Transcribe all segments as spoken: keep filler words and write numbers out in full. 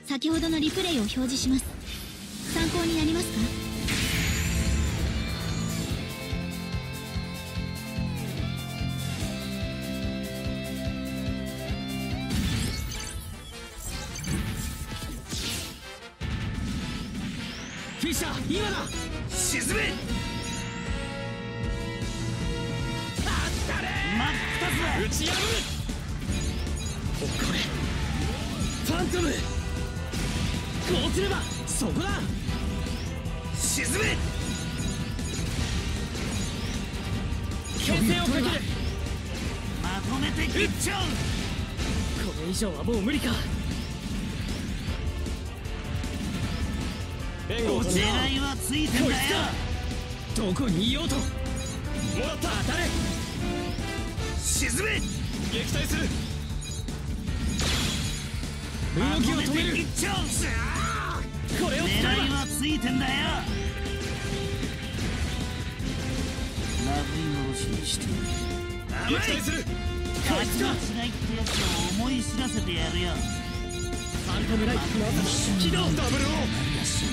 先ほどのリプレイを表示します。参考になりますか？ フィッシャー、今だ。 沈め。 あったれ真っ二つだ。 打ち破る。これファントム。こうすればそこだ。 沈め。 牽制をかける。 まとめて切っちゃう。 これ以上はもう無理か。援護を止めよう。 狙いはついてんだよ。 どこにいようともらった。当たれ。 沈め。 撃退する。 ま動きをとめて止める。 切っちゃう。 これを使えば狙いはついてんだよ。殴り殺しにして撃退する。こいつか。 違いってやつを思い知らせてやるよ。 ファントムライト起動。ダブルオー。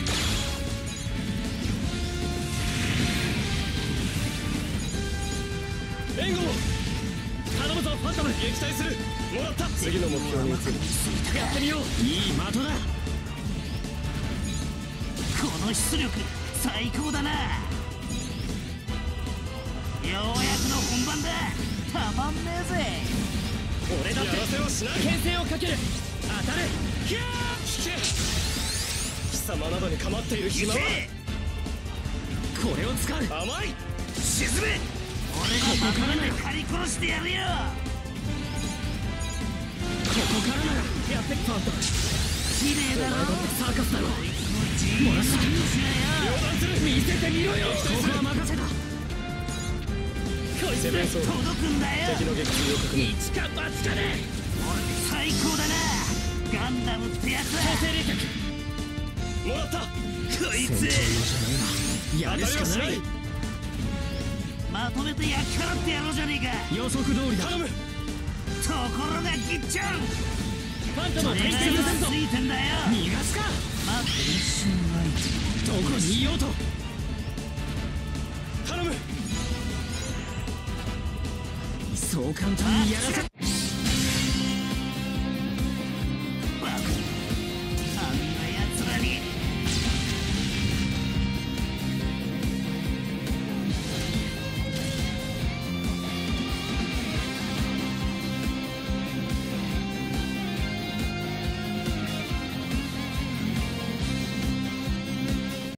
援護を頼むぞ。ファントム撃退する。もらった。次の目標に移る。やってみよう。いい的だ。 この出力最高だな。ようやくの本番だ。たまんねえぜ。 俺だってやらせはしない。牽制をかける。当たる。キャー。引け。貴様などに構っている暇は。これを使う。甘い。 沈め。俺がまとめて狩り殺してやるよ。 ここからならやってファントム。 綺麗だろ。 サーカスだろ。 漏らす。 両断する。見せてみろよ。ここは任せた。こいつで届くんだよ。 敵の撃墜を確認。一か八かで。 最高だな。ガンダムってやつだ。 強制冷却。もらった。 こいつやるしかない。 まとめて焼き払ってやろうじゃねえか。 予測通りだ。頼む。 ところがギッチャン。 ファントムは敵戦がついてんだよ。 逃がすか。 待って一瞬どこにいようと頼む。そう簡単にやらせ